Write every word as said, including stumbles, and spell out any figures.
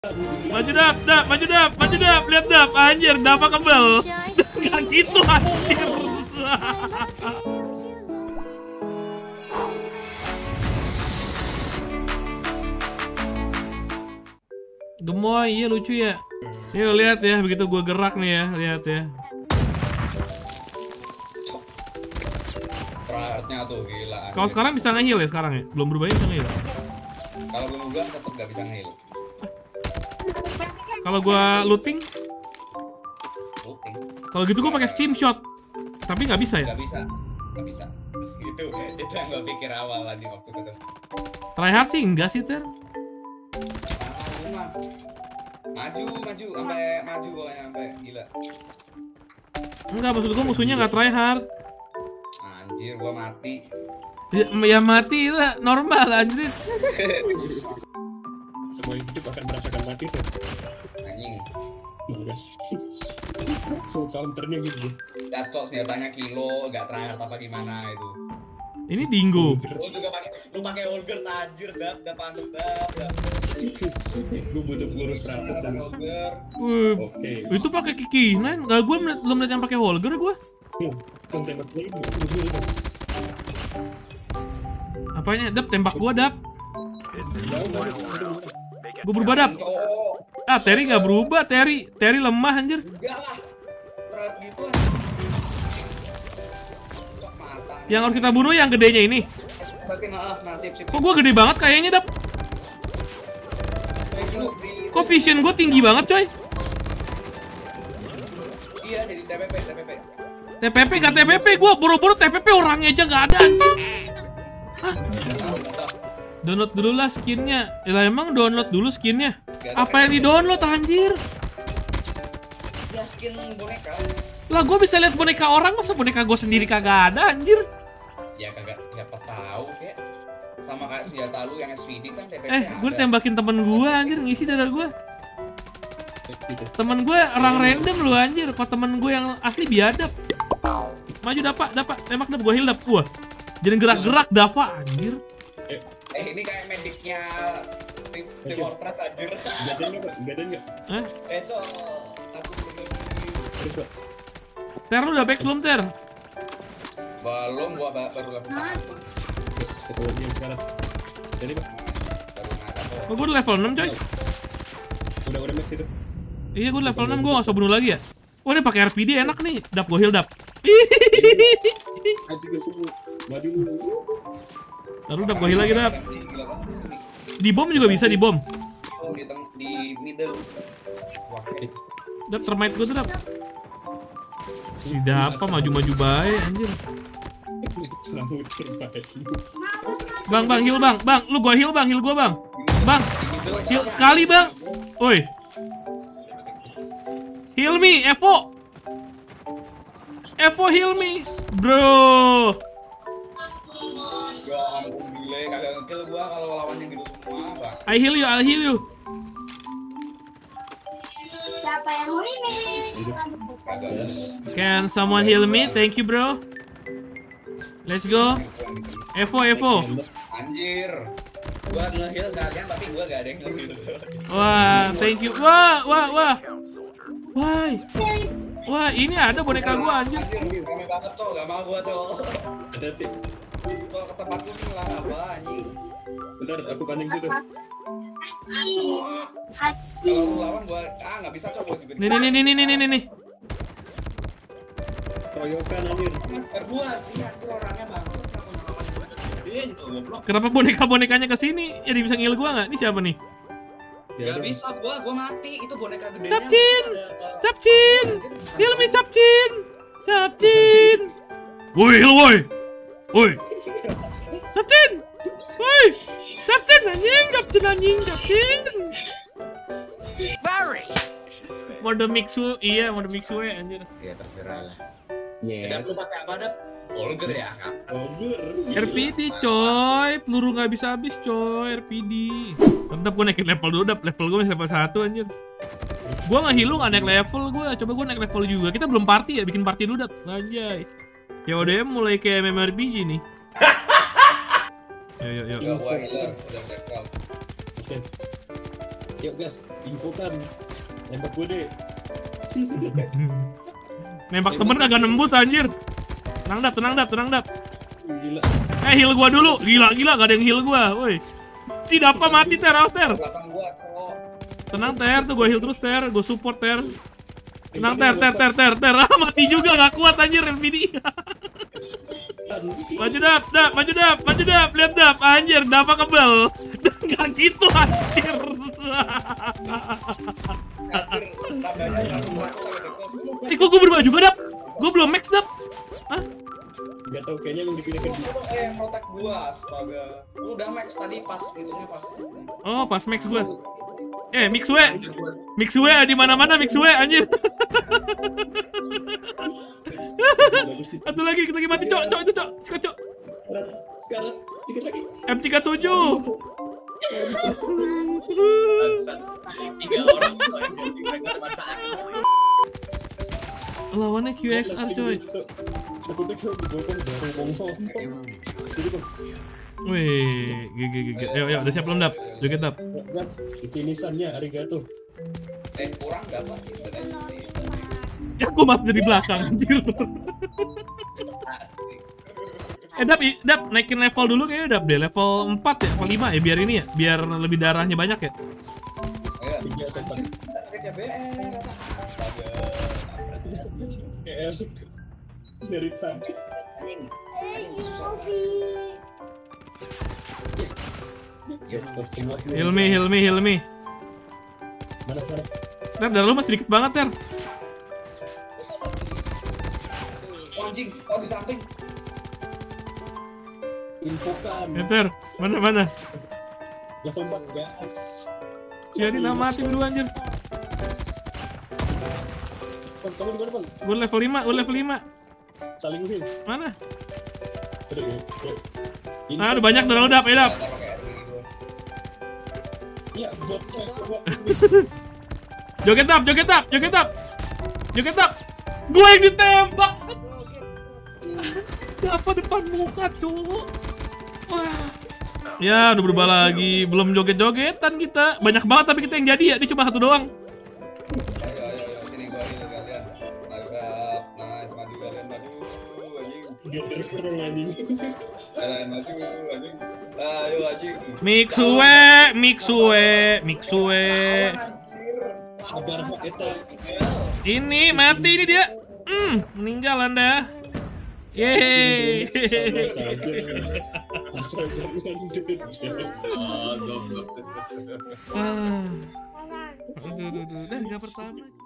Maju dap, dap, maju dap, maju dap, lihat dap, anjir, dapa kebel. Gak gitu anjir. Gemoy, iya lucu ya. Nih lo lihat ya, begitu gue gerak nih ya, lihat ya. Tryhardnya tuh gila. Kalau sekarang bisa nge-heal ya sekarang ya? Belum berubah bisa nge-heal? Kalau belum berubah tetap gak bisa nge-heal. Kalau gua looting, Looting. kalau gitu gua pakai steam shot. Tapi nggak bisa ya? Gak bisa, gak bisa. Itu itu yang gue pikir awal tadi waktu ketemu. Tryhard sih enggak sih ter. Maju, maju, sampai maju pokoknya sampai gila. Enggak, maksud gua musuhnya nggak tryhard. Anjir, gua mati. Ya, ya mati lah, normal anjir. Semua hidup akan merasakan mati tuh. Anjing. Full counternya gitu. Jatuh senjatanya kilo, gak tryhard apa gimana itu. Ini Dingo. Lu juga pakai, lu pakai Holger anjir, dap, dap pantes dap, dap. Gue butuh peluru seratus dan Holger. Wih, oke. itu pakai Kiki. Nah, enggak gua melihat- belum lihat yang pakai Holger gua. Kan tembak lagi. Apanya? Dap, tembak gua, Dap. Gua berubah, Dap. Ah, Terry nggak berubah, Terry. Terry lemah anjir. Enggak lah. Tryhard gitu lah. Kok mata. Yang harus kita bunuh yang gedenya ini. Berarti maaf, nasib sip. Kok gua gede banget kayaknya, Dap? Kok vision gua tinggi banget, coy? Iya, jadi T P P, T P P. T P P gak T P P, gua buru-buru T P P orangnya aja nggak ada anjir. Hah? Download dulu lah skinnya. Lah emang download dulu skinnya. Apa yang di-download anjir? Ya skin boneka. Lah gua bisa lihat boneka orang, masa boneka gua sendiri kagak ada anjir? Ya kagak siapa tahu kayak sama kayak senjata lu yang S V D kan T P P. Eh, gua ada. tembakin temen gua anjir, ngisi darah gua. Temen gue orang random lu anjir. Kok temen gue yang asli biadab. Maju dapat, dapat, tembak dap, gue heal dap gua. Jadi gerak-gerak Dava anjir. Eh ini kayak mediknya tim tim Fortress anjir. Gaden nggak pak? Gaden nggak? Hah? Eh cok, aku bener. Terus pak? Ter lu udah back belum Ter? Belum, gua ba- baru level satu. Ketuanya sekarang. Jadi pak? Baru ngada tuh. Kok gue udah level enam coy? Udah udah max itu. Iya gue level enam, gue gak usah bunuh lagi ya. Wah ini pakai R P D enak nih. Dap gue heal dap. Aji ke semua. Maju dulu. Lalu dap gue heal lagi dap. Gila banget ini. Di bom juga bisa di bom. Oh di teng di middle. Wah, Dap termite gue tuh dap. Si Dapa maju-maju baik anjir. Selalu terbaik. Bang bang heal bang, bang lu gue heal bang, heal gue bang. Bang, heal sekali bang. Woi. Heal me, Evo. Evo heal me, bro. ya ampun gile, kagak ngekill gua kalau lawannya gitu semua, Bas. I heal you, I heal you. Siapa yang mau ini? Kagak. Can someone heal me? Thank you, bro. Let's go. Evo, Evo. Anjir. Gua nge-heal kalian tapi gua gak ada yang nge-heal. Wah, thank you. Wah, wah, wah. Wah. Wah, ini ada boneka gua anjir. Anjir, rame banget cok, gak mau gua cok. Hati-hati. Cok, ke tempatku sih lah apa anjing. Bentar, aku panik situ. Kalau lu lawan gua, ah gak bisa cok, gua juga. Nih, nih, nih, nih, nih, nih, nih, nih. Royokan anjir. Berdua sih, anjir orangnya bangsat. Iya gitu, goblok. Kenapa boneka-bonekanya kesini? Jadi bisa ngil gua nggak? Ini siapa nih? Ya, Gak bisa gua, gua mati. Itu boneka gedenya. Capcin, ada- Capcin, heal me Capcin, Capcin. Woi, heal woi, woi, Capcin, woi, Capcin anjing, Capcin anjing, Capcin. Very. Mode mixu, iya mode mixu ya anjir. Ya terserah lah. Ya. Dap lu pakai apa dap? Holger ya kak? Over. R P D coy, peluru nggak bisa habis coy, R P D. Tetap gue naikin level dulu, dap level gue masih level satu anjir. Gue nggak heal, nggak naik level gue, coba gue naik level juga. Kita belum party ya, bikin party dulu dap, anjay. K O D M mulai kayak M M R P G nih. Yo yo yo. Enggak, gua healer, udah break. Oke. Yuk gas, infokan. Nembak gue deh. Nembak temen kagak nembus anjir. Tenang dap, tenang dap, tenang dap. Gila. Eh heal gua dulu. Gila, gila gak ada yang heal gua, woi. Si Dapa mati ter, awas ter. Belakang gua, cowok. Tenang ter, tuh gua heal terus ter, gua support ter. Tenang ter, ter, ter, ter, ter. Ah, mati juga gak kuat anjir M V D. Maju dap, dap, maju dap, maju dap, lihat dap, anjir, Dapa kebal. Gak gitu anjir. Eh kok gue berubah juga dap? Gue belum max dap. Hah? Gak tau, kayaknya lu dipilih kan. Eh, yang protek gua, astaga. Lu udah max tadi pas, hitungnya pas. Oh, pas max gue. Eh, mix we. Mix we di mana-mana mix we anjir. Satu lagi, kita lagi mati, cok, cok itu, cok. Sikat, cok. Sekarang, dikit lagi. M tiga puluh tujuh. Tiga orang mereka cuma satu. Lawannya Q X R coy. Aku tuh coba gue kan baru ngomong. Jadi bang, Wih, gigi gigi. Ayo, ayo, udah siap belum dap? Joget dap. gas, finisannya arigato. Eh, kurang dapat. Ya aku mati dari belakang anjir. Eh dap, i- dap naikin level dulu kayaknya dap deh. Level empat ya, level lima ya biar ini ya, biar lebih darahnya banyak ya. Ayo. Tiga atau empat. Ke C B R. Astaga. Kayak dari tadi. Ya, semua. Heal me, heal me, heal me. Mana mana? Ter, darah lu masih dikit banget ter. Oh, anjing, oh di samping. Infokan. Ya ter, mana mana. Level empat gas. Ya ini nama mati berdua anjir. Bang, kamu di mana bang? Gue level lima, gue level lima. Saling win. Mana? Aduh, ya. ya. Info- Ah, udah banyak darah lu dap, ya dap. Nggak pakai R gitu. Ya, bot. Joget dap, joget dap, joget dap. Joget dap. Gue yang ditembak. Apa depan muka, cowok. Wah. Ya, udah berubah lagi. Belum joget-jogetan kita. Banyak banget tapi kita yang jadi ya. Ini cuma satu doang. Ayo, ayo, ayo, sini gua heal kalian. Mantap, nice, maju kalian, maju, anjing. Dia terus terus anjing. Kalian maju, anjing. Ayo, anjing. Mixue, mixue, mixue. Sabar kok eta. Ini mati ini dia. Hmm, meninggal Anda. Yeay. Sama saja. Asal jangan duit. Oh, goblok. Ah. Aduh, aduh, aduh. Dah, nggak pertama.